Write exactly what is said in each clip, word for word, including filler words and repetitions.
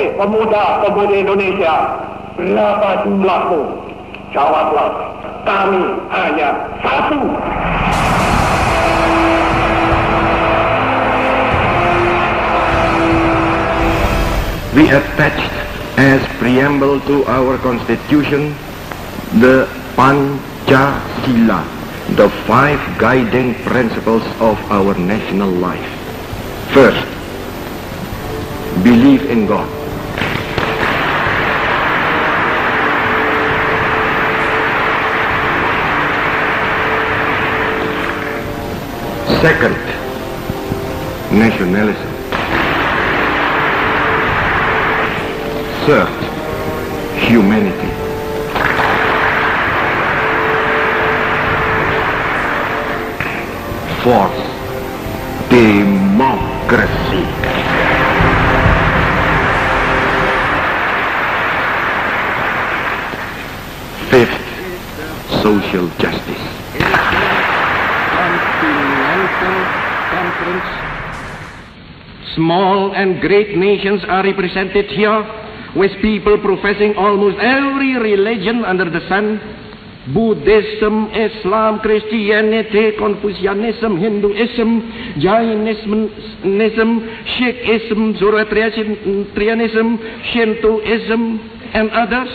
Hei pemuda-pemudi Indonesia, berapa jumlahmu? Jawablah, kami hanya satu. We attached as preamble to our constitution the Pancasila, the five guiding principles of our national life. First, believe in God. Second, nationalism. Third, humanity. Fourth, democracy. Fifth, social justice. Continental Conference. Small and great nations are represented here, with people professing almost every religion under the sun: Buddhism, Islam, Christianity, Confucianism, Hinduism, Jainism, Sikhism, Zoroastrianism, Shintoism, and others.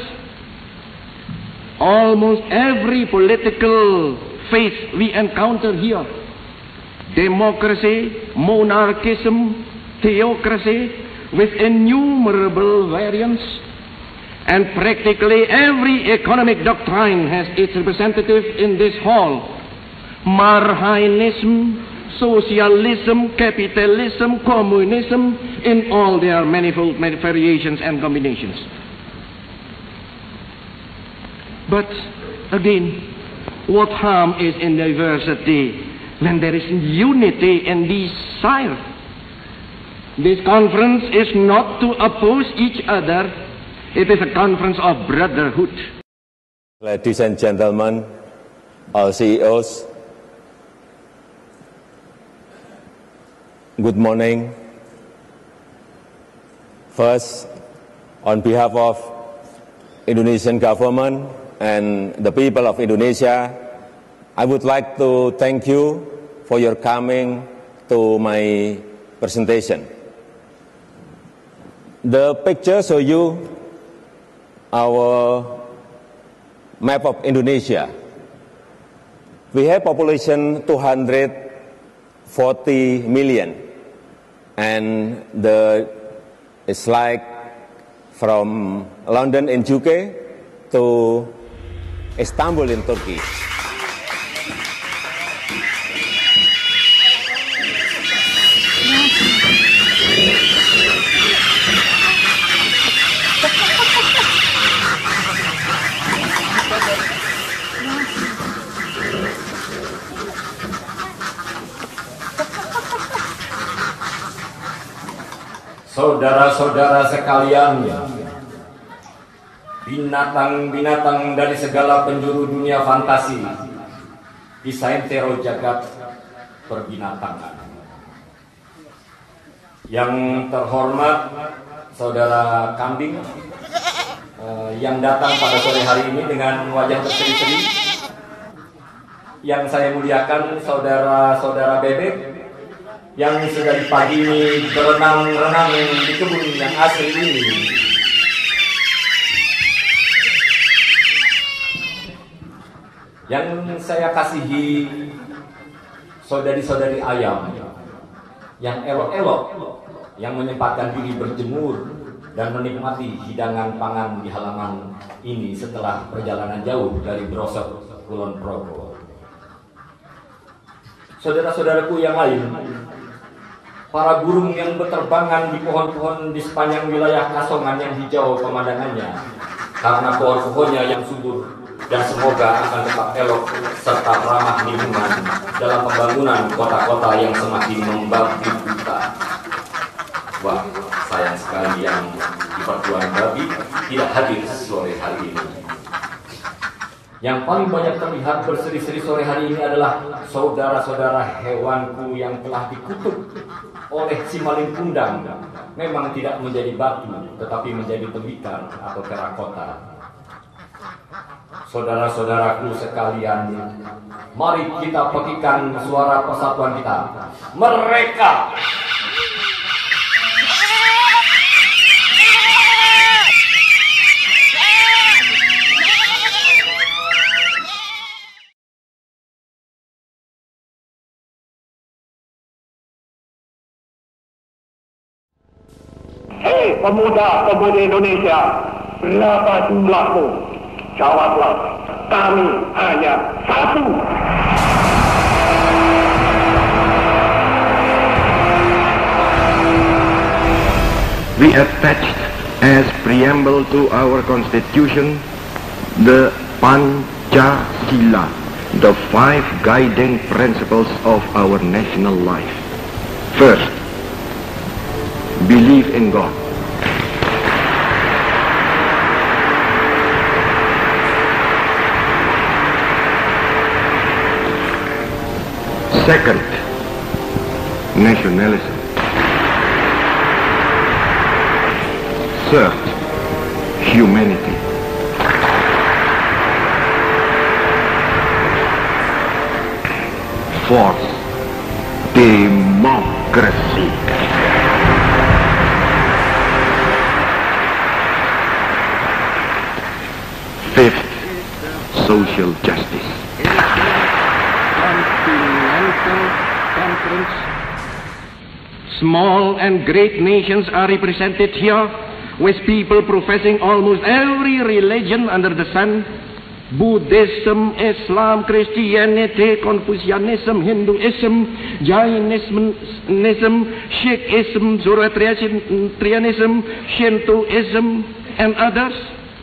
Almost every political faith we encounter here: democracy, monarchism, theocracy, with innumerable variants, and practically every economic doctrine has its representative in this hall: Marxism, socialism, capitalism, communism, in all their manifold variations and combinations. But again, what harm is in diversity when there is unity in desire? This conference is not to oppose each other. It is a conference of brotherhood. Ladies and gentlemen, all C E Os, good morning. First, on behalf of Indonesian government and the people of Indonesia, I would like to thank you for your coming to my presentation. The picture shows you our map of Indonesia. We have population two hundred forty million, and the it's like from London in U K to Istanbul in Turkey. Saudara-saudara sekalian, binatang-binatang dari segala penjuru dunia fantasi, desain tero jagat perbinatangan. Yang terhormat saudara kambing eh, yang datang pada sore hari ini dengan wajah berseri-seri. Yang saya muliakan saudara-saudara bebek yang sudah di pagi ini berenang-renang di kebun yang asri ini. Yang saya kasihi saudari-saudari ayam yang elok-elok, yang menyempatkan diri berjemur dan menikmati hidangan pangan di halaman ini setelah perjalanan jauh dari Brosok Kulon Progo. Saudara-saudaraku yang lain, para burung yang berterbangan di pohon-pohon di sepanjang wilayah Kasongan yang hijau pemandangannya, karena pohon-pohonnya yang subur dan semoga akan tetap elok serta ramah lingkungan dalam pembangunan kota-kota yang semakin membabi buta. Wah, sayang sekali yang di Pertuan Babi tidak hadir sore hari ini. Yang paling banyak terlihat berseri-seri sore hari ini adalah saudara-saudara hewanku yang telah dikutuk oleh si maling kundang memang tidak menjadi batu, tetapi menjadi tembikar atau terakota. Saudara-saudaraku sekalian, mari kita pekikan suara persatuan kita. Mereka Hei pemuda-pemudi Indonesia, berapa jumlahmu? Jawablah, kami hanya satu. We attached as preamble to our constitution the Pancasila, the five guiding principles of our national life. First, believe in God. Second, nationalism. Third, humanity. Fourth, democracy. Fifth, social justice. Continental Conference. Small and great nations are represented here, with people professing almost every religion under the sun: Buddhism, Islam, Christianity, Confucianism, Hinduism, Jainism, Sikhism, Zoroastrianism, Shintoism, and others.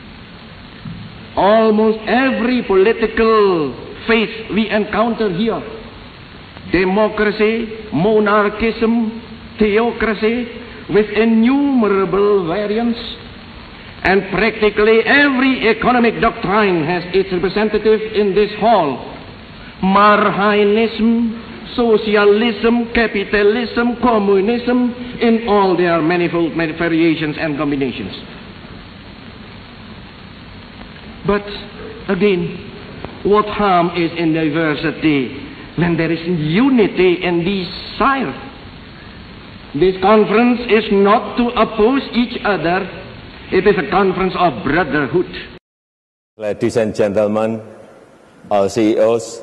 Almost every political faith we encounter here: democracy, monarchism, theocracy, with innumerable variants. And practically every economic doctrine has its representative in this hall: Marxism, socialism, capitalism, communism, in all their manifold variations and combinations. But again, what harm is in diversity when there is unity in desire? This conference is not to oppose each other. It is a conference of brotherhood. Ladies and gentlemen, all C E Os,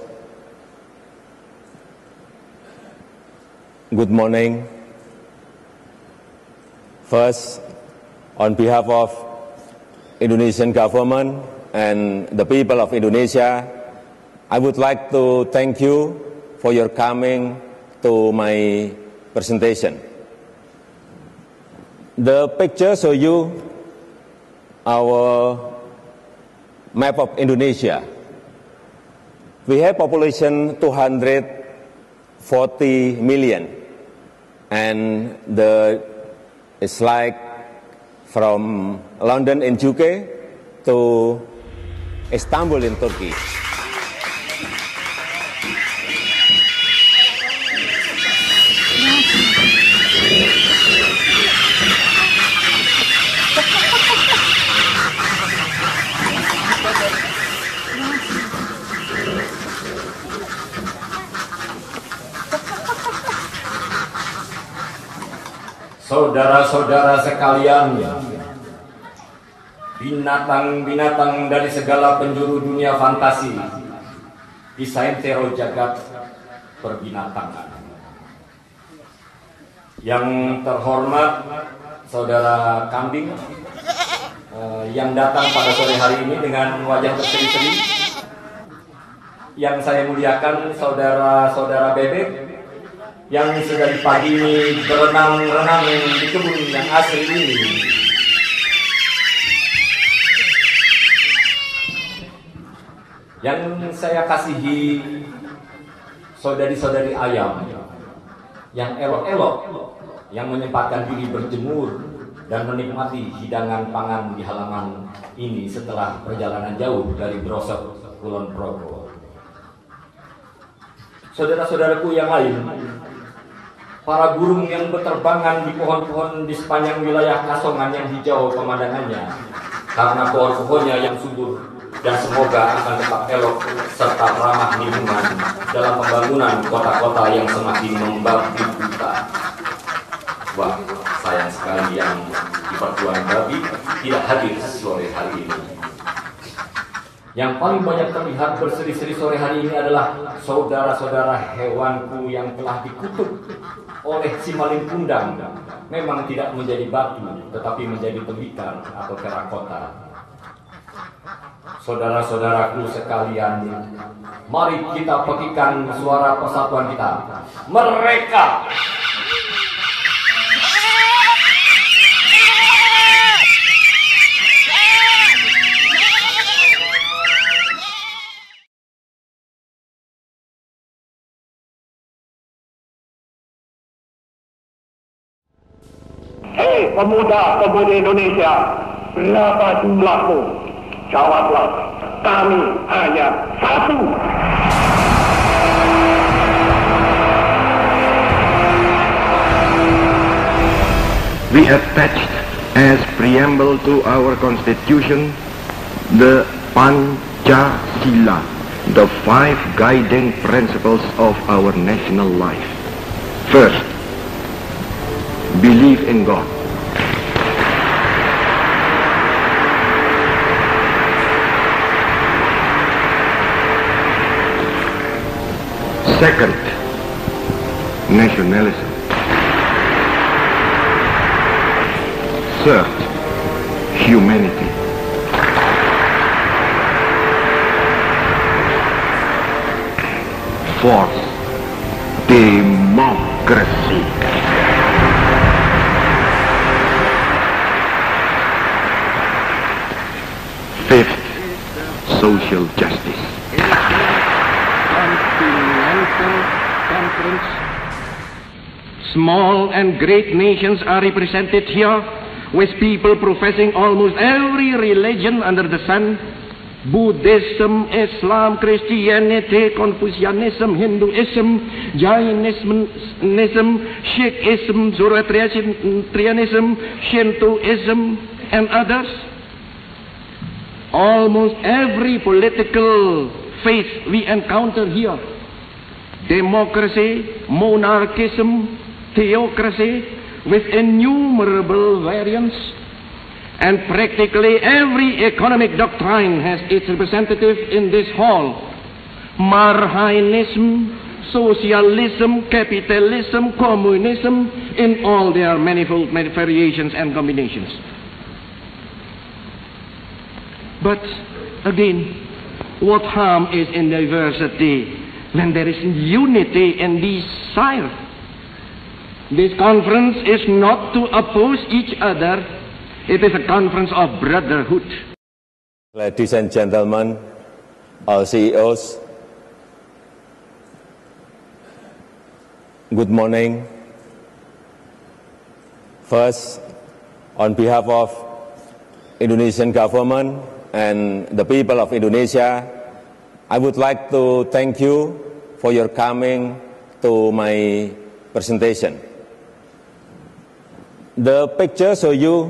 good morning. First, on behalf of Indonesian government and the people of Indonesia, I would like to thank you for your coming to my presentation. The picture shows you our map of Indonesia. We have population two hundred forty million, and the it's like from London in U K to Istanbul in Turkey. Saudara-saudara sekalian, binatang-binatang dari segala penjuru dunia fantasi, desain tero jagat perbinatangan. Yang terhormat saudara kambing eh, yang datang pada sore hari ini dengan wajah berseri-seri. Yang saya muliakan saudara-saudara bebek yang sudah di pagi ini berenang-renang di kebun yang asri ini. Yang saya kasihi saudari-saudari ayam yang elok-elok, yang menyempatkan diri berjemur dan menikmati hidangan pangan di halaman ini setelah perjalanan jauh dari Brosok Kulon Progo. Saudara-saudaraku yang lain, para burung yang berterbangan di pohon-pohon di sepanjang wilayah Kasongan yang hijau pemandangannya, karena pohon-pohonnya yang subur, dan semoga akan tetap elok serta ramah lingkungan dalam pembangunan kota-kota yang semakin membabit kita. Wah, sayang sekali yang di Pertuan Babi tidak hadir sore hari ini. Yang paling banyak terlihat berseri-seri sore hari ini adalah saudara-saudara hewanku yang telah dikutuk oleh si maling kundang. Memang tidak menjadi batu, tetapi menjadi tembikar atau terakota. Saudara-saudaraku sekalian, mari kita pekikan suara persatuan kita. Mereka! Hei pemuda-pemudi Indonesia, berapa jumlahmu? Jawablah, kami hanya satu. We attached as preamble to our constitution the Pancasila, the five guiding principles of our national life. First, believe in God. Second, nationalism. Third, humanity. Fourth, democracy. Fifth, social justice. Conference. Small and great nations are represented here, with people professing almost every religion under the sun: Buddhism, Islam, Christianity, Confucianism, Hinduism, Jainism, Sikhism, Zoroastrianism, Shintoism, and others. Almost every political faith we encounter here: democracy, monarchism, theocracy, with innumerable variants, and practically every economic doctrine has its representative in this hall: Marxism, socialism, capitalism, communism, in all their manifold variations and combinations. But again, what harm is in diversity when there is unity in desire? This conference is not to oppose each other. It is a conference of brotherhood. Ladies and gentlemen, all C E Os, good morning. First, on behalf of Indonesian government and the people of Indonesia, I would like to thank you for your coming to my presentation. The picture shows you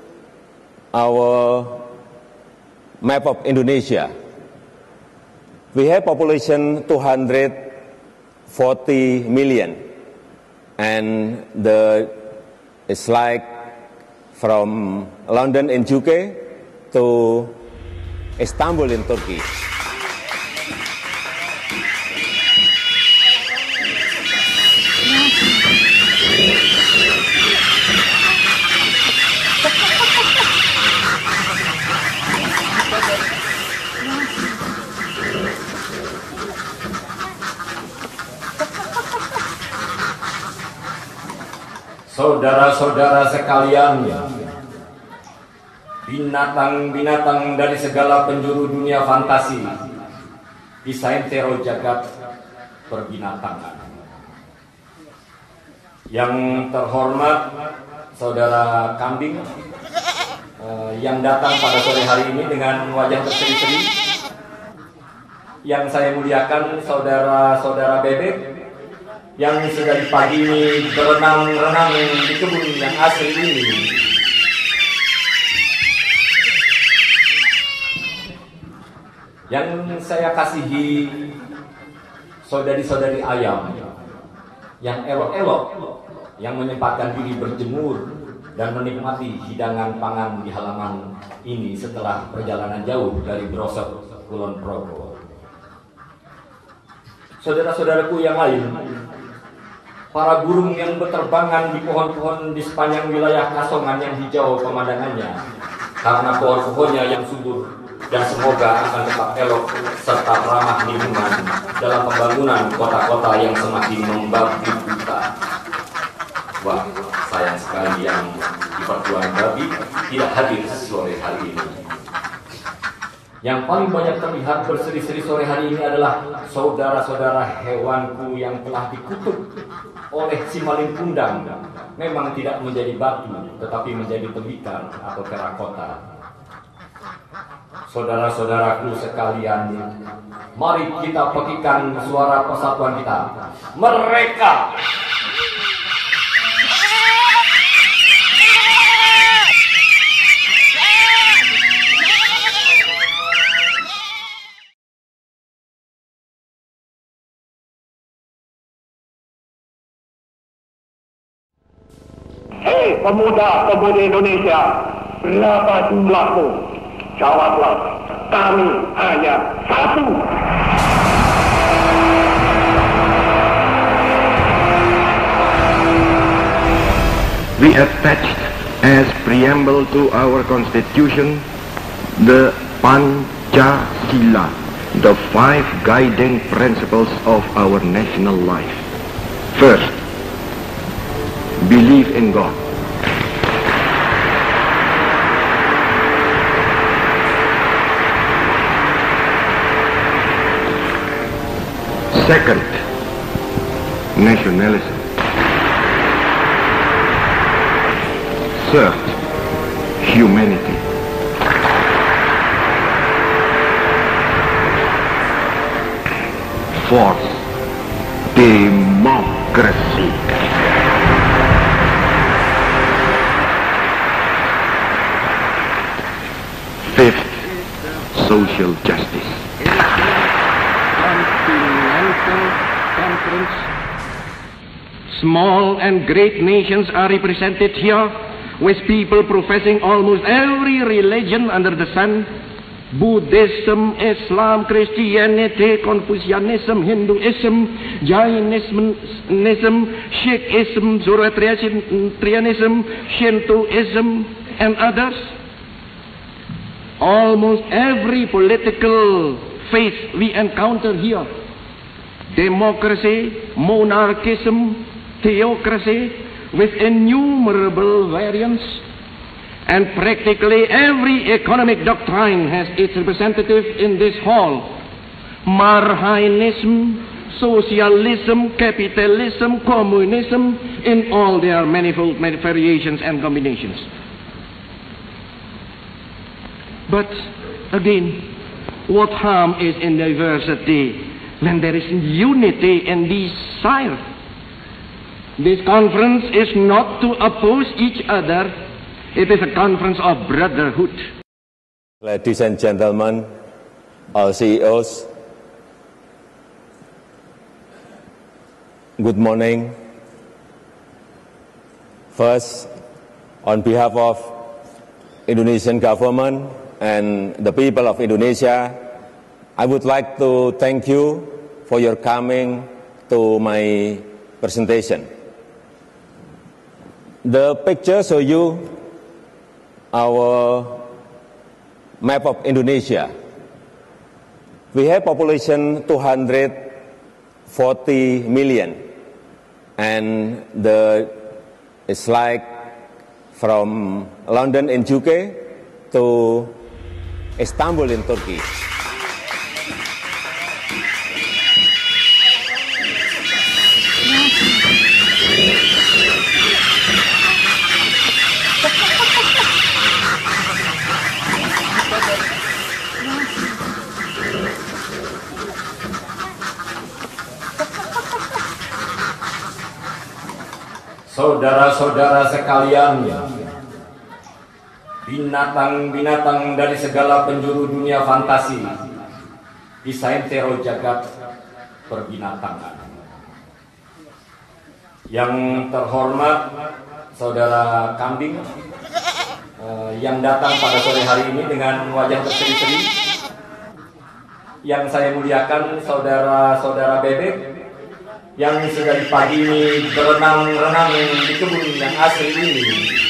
our map of Indonesia. We have population two hundred forty million, and the it's like from London in U K to Istanbul in Turkey. Saudara-saudara sekalian, binatang-binatang dari segala penjuru dunia fantasi, desain tero jagat perbinatangan. Yang terhormat saudara kambing eh, yang datang pada sore hari ini dengan wajah berseri-seri. Yang saya muliakan saudara-saudara bebek yang sedari pagi ini berenang-renang di kebun yang asri ini, yang saya kasihi saudari-saudari ayam yang elok-elok, yang menyempatkan diri berjemur dan menikmati hidangan pangan di halaman ini setelah perjalanan jauh dari Brosok Kulon Progo. Saudara-saudaraku yang lain, para burung yang berterbangan di pohon-pohon di sepanjang wilayah Kasongan yang hijau pemandangannya karena pohon-pohonnya yang subur dan semoga akan tetap elok serta ramah lingkungan dalam pembangunan kota-kota yang semakin membabit kita. Wah, sayang sekali yang di Pertuan Babi tidak hadir sore hari ini. Yang paling banyak terlihat berseri-seri sore hari ini adalah saudara-saudara hewanku yang telah dikutuk oleh si maling kundang. Memang tidak menjadi batu, tetapi menjadi tembikar atau terakota. Saudara-saudaraku sekalian, mari kita pekikan suara persatuan kita. Mereka Hei pemuda-pemudi Indonesia, berapa jumlahmu? Jawablah, kami hanya satu. We attached as preamble to our constitution the Pancasila, the five guiding principles of our national life. First, believe in God. Second, nationalism. Third, humanity. Fourth, democracy. Fifth, social justice. Continental Conference. Small and great nations are represented here, with people professing almost every religion under the sun: Buddhism, Islam, Christianity, Confucianism, Hinduism, Jainism, Sikhism, Zoroastrianism, Shintoism, and others. Almost every political faith we encounter here: democracy, monarchism, theocracy, with innumerable variants, and practically every economic doctrine has its representative in this hall: Marxism, socialism, capitalism, communism, in all their manifold variations and combinations. But again, what harm is in diversity when there is unity in desire? This conference is not to oppose each other. It is a conference of brotherhood. Ladies and gentlemen, all C E Os, good morning. First, on behalf of Indonesian government and the people of Indonesia, I would like to thank you for your coming to my presentation. The picture shows you our map of Indonesia. We have population two hundred forty million, and the it's like from London in U K to Istanbul in Turkey. Saudara-saudara sekalian, binatang-binatang dari segala penjuru dunia fantasi, desain tero jagat perbinatangan. Yang terhormat saudara kambing eh, yang datang pada sore hari ini dengan wajah berseri-seri. Yang saya muliakan saudara-saudara bebek yang sedari pagi ini berenang-renang di kebun yang asri ini.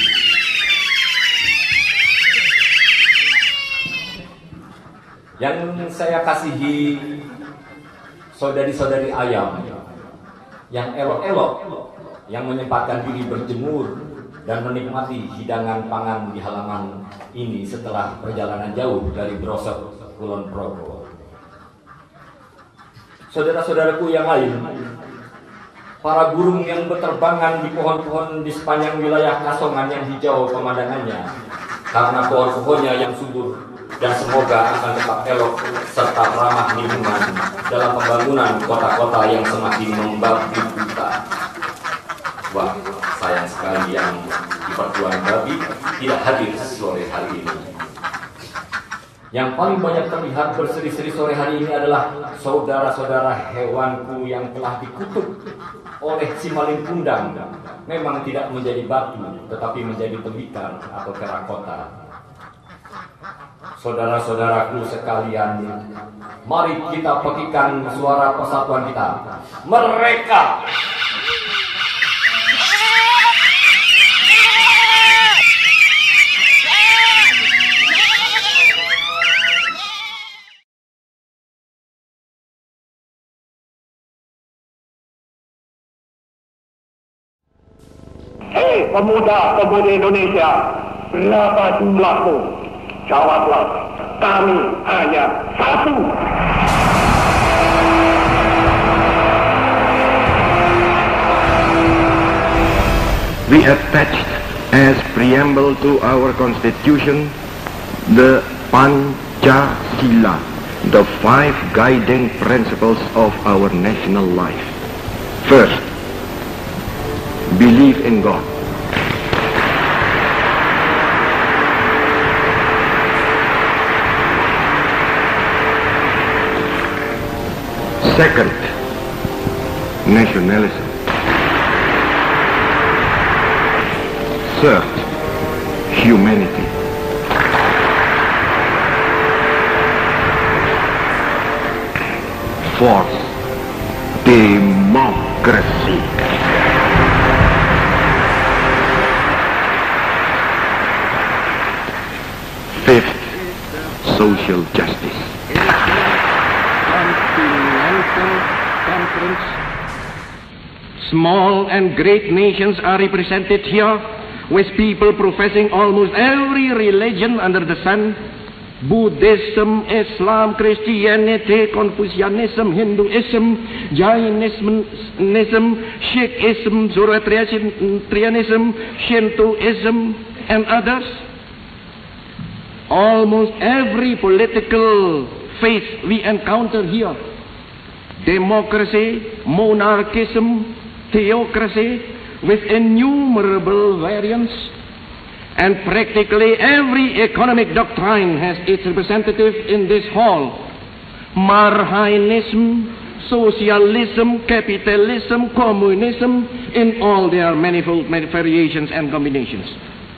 Yang saya kasihi saudari-saudari ayam yang elok-elok, yang menyempatkan diri berjemur dan menikmati hidangan pangan di halaman ini setelah perjalanan jauh dari Brosok, Kulon Progo. Saudara-saudaraku yang lain, para burung yang berterbangan di pohon-pohon di sepanjang wilayah Kasongan yang hijau pemandangannya, karena pohon-pohonnya yang subur dan semoga akan tetap elok serta ramah lingkungan dalam pembangunan kota-kota yang semakin membabi buta. Wah, sayang sekali yang di Pertuan Babi tidak hadir sore hari ini. Yang paling banyak terlihat berseri-seri sore hari ini adalah saudara-saudara hewanku yang telah dikutuk oleh si maling kundang, memang tidak menjadi batu tetapi menjadi tembikar atau terakota. Saudara-saudaraku sekalian, mari kita pekikan suara persatuan kita. Mereka Hei pemuda-pemudi Indonesia, berapa jumlahmu? Jawablah, kami hanya satu. We attached as preamble to our constitution the Pancasila, the five guiding principles of our national life. First, believe in God. Second, nationalism. Third, humanity. Fourth, democracy. Fifth, social justice. Conference. Small and great nations are represented here, with people professing almost every religion under the sun: Buddhism, Islam, Christianity, Confucianism, Hinduism, Jainism, Sikhism, Zoroastrianism, Shintoism, and others. Almost every political faith we encounter here: democracy, monarchism, theocracy, with innumerable variants, and practically every economic doctrine has its representative in this hall: Marxism, socialism, capitalism, communism, in all their manifold variations and combinations.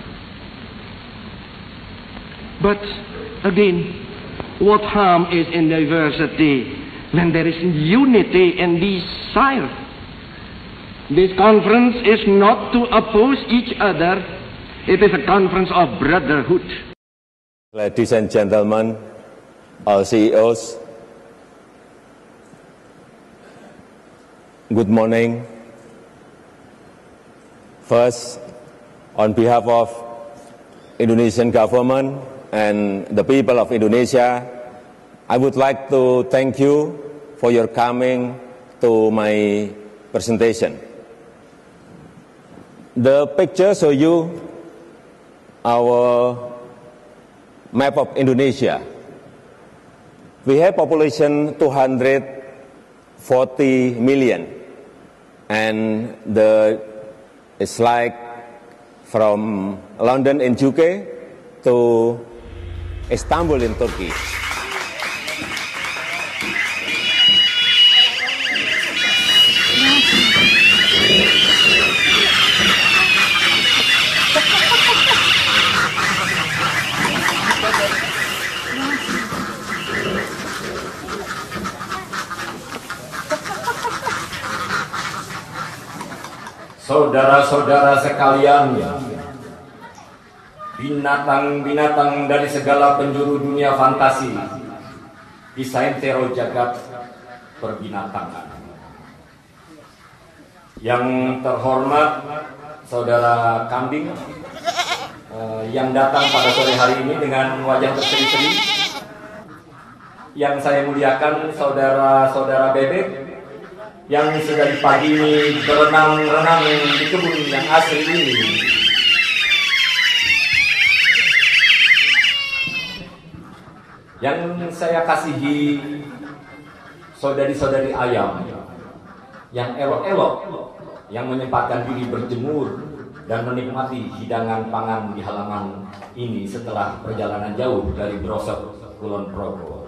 But again, what harm is in diversity when there is unity in desire? This conference is not to oppose each other. It is a conference of brotherhood. Ladies and gentlemen, all C E Os, good morning. First, on behalf of Indonesian government and the people of Indonesia, I would like to thank you for your coming to my presentation. The picture shows you our map of Indonesia. We have population two hundred forty million, and the It's like from London in U K to Istanbul in Turkey. Saudara-saudara sekalian, binatang-binatang dari segala penjuru dunia fantasi, desain tero jagat perbinatangan. Yang terhormat saudara kambing eh, yang datang pada sore hari ini dengan wajah berseri-seri. Yang saya muliakan saudara-saudara bebek yang sedari pagi ini berenang-renang di kebun yang asri ini. Yang saya kasihi saudari-saudari ayam yang elok-elok, yang menyempatkan diri berjemur dan menikmati hidangan pangan di halaman ini setelah perjalanan jauh dari Brosok, Kulon Progo.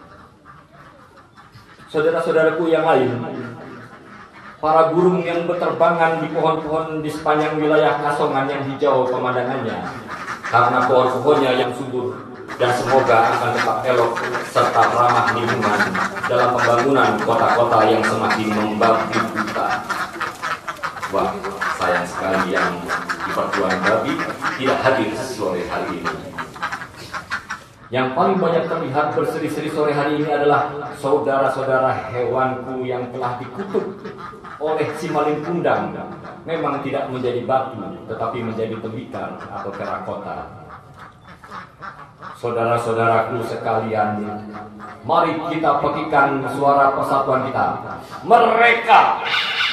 Saudara-saudaraku yang lain, para burung yang berterbangan di pohon-pohon di sepanjang wilayah Kasongan yang hijau pemandangannya karena pohon-pohonnya yang subur dan semoga akan tetap elok serta ramah lingkungan dalam pembangunan kota-kota yang semakin membabi buta. Wah, sayang sekali yang di Pertuan Babi tidak hadir sore hari ini. Yang paling banyak terlihat berseri-seri sore hari ini adalah saudara-saudara hewanku yang telah dikutuk oleh si maling kundang, memang tidak menjadi batu tetapi menjadi tembikar atau terakota. Saudara-saudaraku sekalian, mari kita pekikan suara persatuan kita. Mereka